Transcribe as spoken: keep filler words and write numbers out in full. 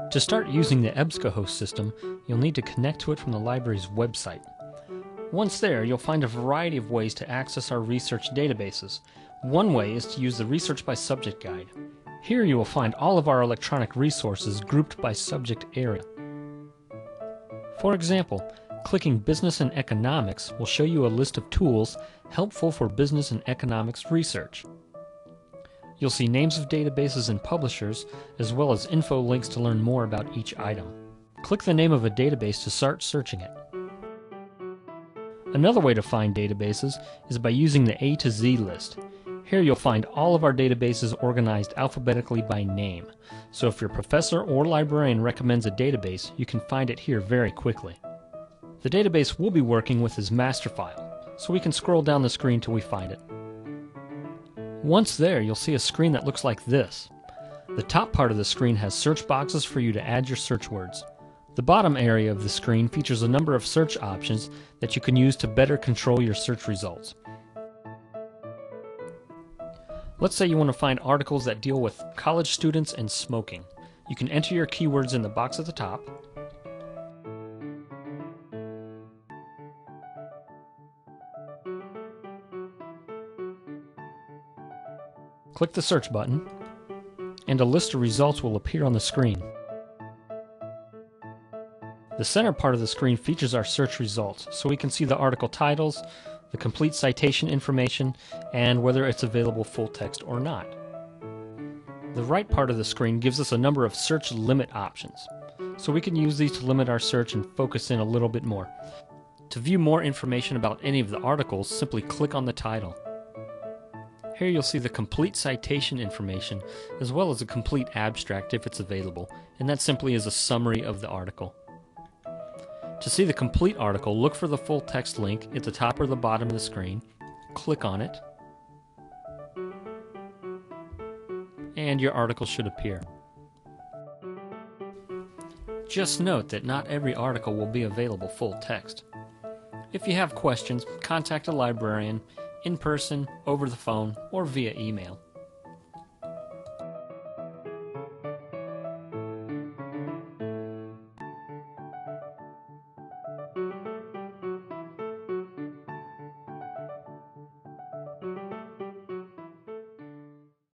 To start using the Ebscohost system, you'll need to connect to it from the library's website. Once there, you'll find a variety of ways to access our research databases. One way is to use the Research by Subject guide. Here you will find all of our electronic resources grouped by subject area. For example, clicking Business and Economics will show you a list of tools helpful for business and economics research. You'll see names of databases and publishers, as well as info links to learn more about each item. Click the name of a database to start searching it. Another way to find databases is by using the A to Z list. Here you'll find all of our databases organized alphabetically by name. So if your professor or librarian recommends a database, you can find it here very quickly. The database we'll be working with is master file, so we can scroll down the screen till we find it. Once there, you'll see a screen that looks like this. The top part of the screen has search boxes for you to add your search words. The bottom area of the screen features a number of search options that you can use to better control your search results. Let's say you want to find articles that deal with college students and smoking. You can enter your keywords in the box at the top. Click the search button, and a list of results will appear on the screen. The center part of the screen features our search results, so we can see the article titles, the complete citation information, and whether it's available full text or not. The right part of the screen gives us a number of search limit options, so we can use these to limit our search and focus in a little bit more. To view more information about any of the articles, simply click on the title. Here you'll see the complete citation information, as well as a complete abstract if it's available, and that simply is a summary of the article. To see the complete article, look for the full text link at the top or the bottom of the screen, click on it, and your article should appear. Just note that not every article will be available full text. If you have questions, contact a librarian, in person, over the phone, or via email.